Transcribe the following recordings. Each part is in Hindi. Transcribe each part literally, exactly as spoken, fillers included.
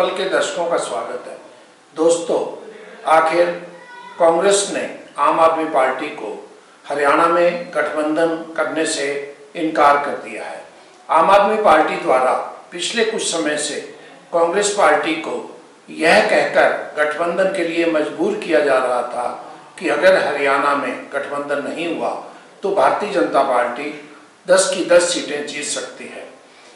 पल के दर्शकों का स्वागत है। दोस्तों, आखिर कांग्रेस ने आम आदमी पार्टी को हरियाणा में गठबंधन करने से इनकार कर दिया है। आम आदमी पार्टी द्वारा पिछले कुछ समय से कांग्रेस पार्टी को यह कहकर गठबंधन के लिए मजबूर किया जा रहा था कि अगर हरियाणा में गठबंधन नहीं हुआ तो भारतीय जनता पार्टी दस की दस सीटें जीत सकती है।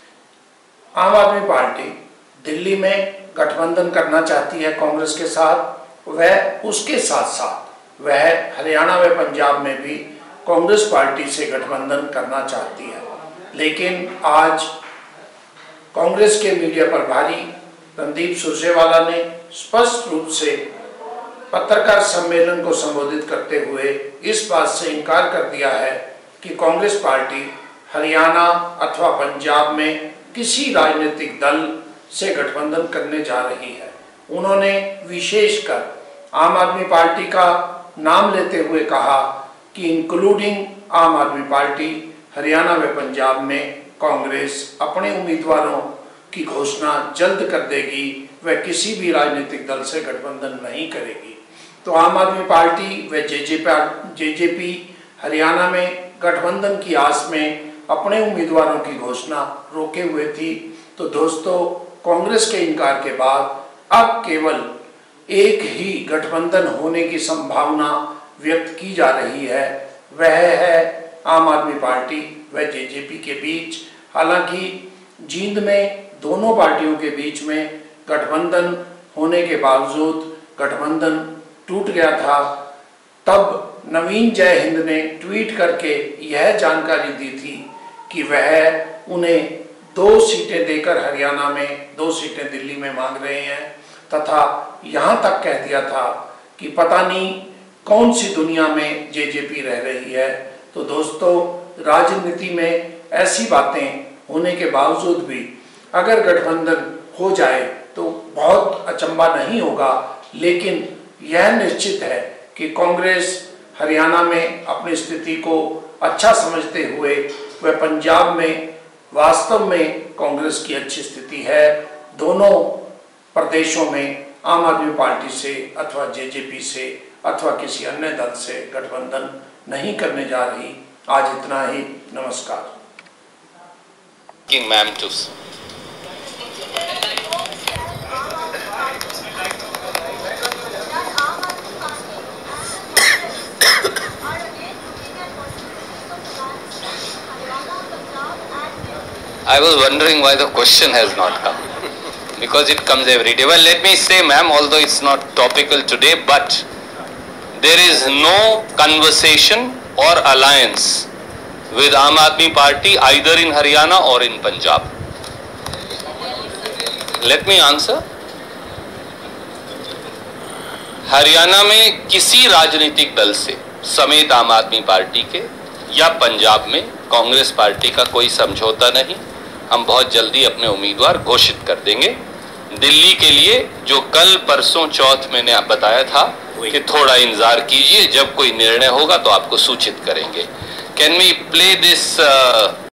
आम आदमी पार्टी दिल्ली में गठबंधन करना चाहती है कांग्रेस के साथ, वह उसके साथ साथ वह हरियाणा व पंजाब में भी कांग्रेस पार्टी से गठबंधन करना चाहती है। लेकिन आज कांग्रेस के मीडिया प्रभारी रणदीप सुरजेवाला ने स्पष्ट रूप से पत्रकार सम्मेलन को संबोधित करते हुए इस बात से इनकार कर दिया है कि कांग्रेस पार्टी हरियाणा अथवा पंजाब में किसी राजनीतिक दल से गठबंधन करने जा रही है। उन्होंने विशेषकर आम आदमी पार्टी का नाम लेते हुए कहा कि इंक्लूडिंग आम आदमी पार्टी हरियाणा व पंजाब में कांग्रेस अपने उम्मीदवारों की घोषणा जल्द कर देगी, वह किसी भी राजनीतिक दल से गठबंधन नहीं करेगी। तो आम आदमी पार्टी व जेजेपी हरियाणा में गठबंधन की आस में अपने उम्मीदवारों की घोषणा रोके हुए थी। तो दोस्तों, कांग्रेस के इनकार के बाद अब केवल एक ही गठबंधन होने की संभावना व्यक्त की जा रही है, वह है आम आदमी पार्टी व जेजेपी के बीच। हालांकि जींद में दोनों पार्टियों के बीच में गठबंधन होने के बावजूद गठबंधन टूट गया था। तब नवीन जय हिंद ने ट्वीट करके यह जानकारी दी थी कि वह उन्हें दो सीटें देकर हरियाणा में, दो सीटें दिल्ली में मांग रहे हैं, तथा यहाँ तक कह दिया था कि पता नहीं कौन सी दुनिया में जेजेपी रह रही है। तो दोस्तों, राजनीति में ऐसी बातें होने के बावजूद भी अगर गठबंधन हो जाए तो बहुत अचंभा नहीं होगा। लेकिन यह निश्चित है कि कांग्रेस हरियाणा में अपनी स्थिति को अच्छा समझते हुए वह पंजाब में वास्तव में कांग्रेस की अच्छी स्थिति है। दोनों प्रदेशों में आम आदमी पार्टी से अथवा जेजेपी से अथवा किसी अन्य दल से गठबंधन नहीं करने जा रही। आज इतना ही। नमस्कार। Ma'am too I was wondering why the question has not come, because it comes every day. Well, let me say, ma'am, although it's not topical today, but there is no conversation or alliance with Aam Aadmi Party either in Haryana or in Punjab. Let me answer. Haryana में किसी राजनीतिक दल से समेत आम आदमी पार्टी के या पंजाब में कांग्रेस पार्टी का कोई समझौता नहीं। हम बहुत जल्दी अपने उम्मीदवार घोषित कर देंगे। दिल्ली के लिए जो कल परसों चौथ मैंने आप बताया था कि थोड़ा इंतजार कीजिए, जब कोई निर्णय होगा तो आपको सूचित करेंगे। Can we play this